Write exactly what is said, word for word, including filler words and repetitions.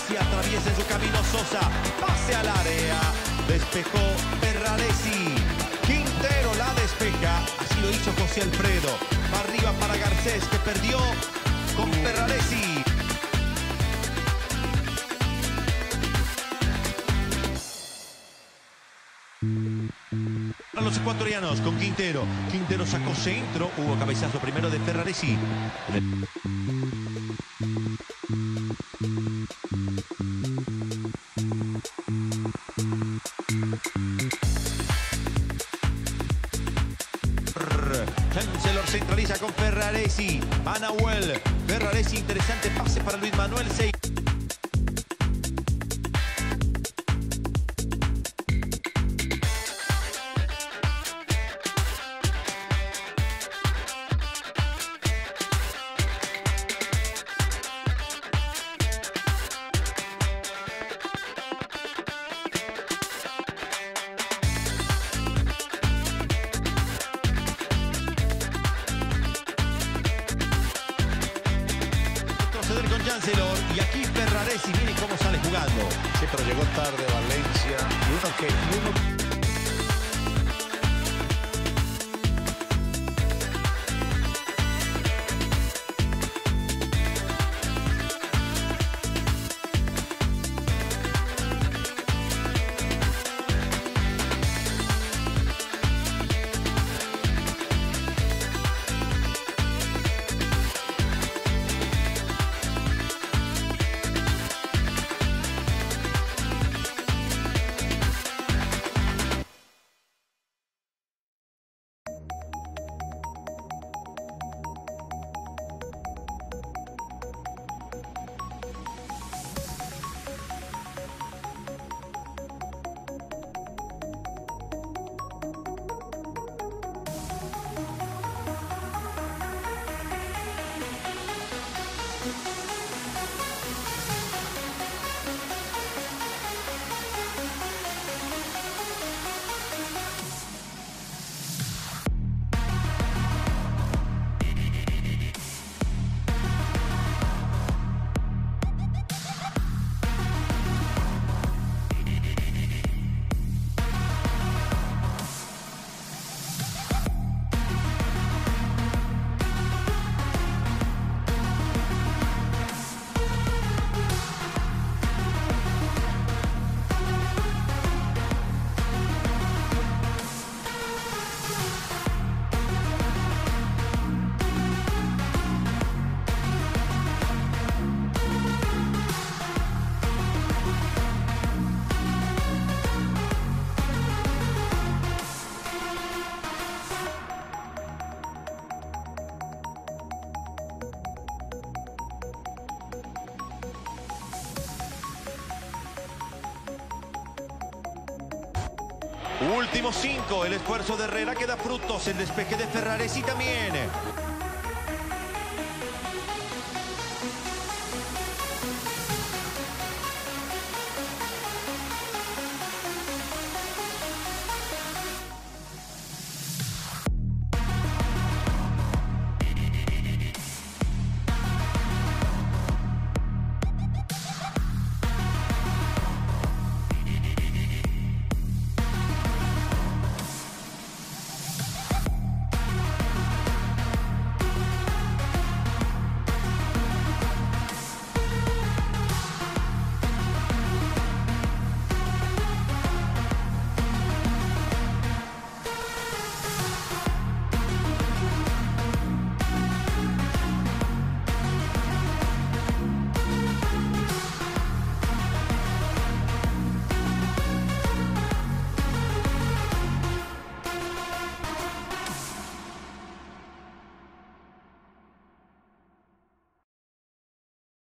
Ferraresi atraviesa en su camino Sosa. Pase al área. Despejó Ferraresi. Quintero la despeja. Así lo hizo José Alfredo. Va arriba para Garcés, que perdió con Ferraresi. A los ecuatorianos con Quintero. Quintero sacó centro. Hubo cabezazo primero de Ferraresi. Chancellor centraliza con Ferraresi. A Nahuel. Ferraresi, interesante pase para Luis Manuel Sey. Con Chancellor, y aquí Ferraresi, miren cómo sale jugando. Sí, pero llegó tarde Valencia. Y uno que... Y uno... Último cinco, el esfuerzo de Herrera que da frutos, el despeje de Ferraresi también.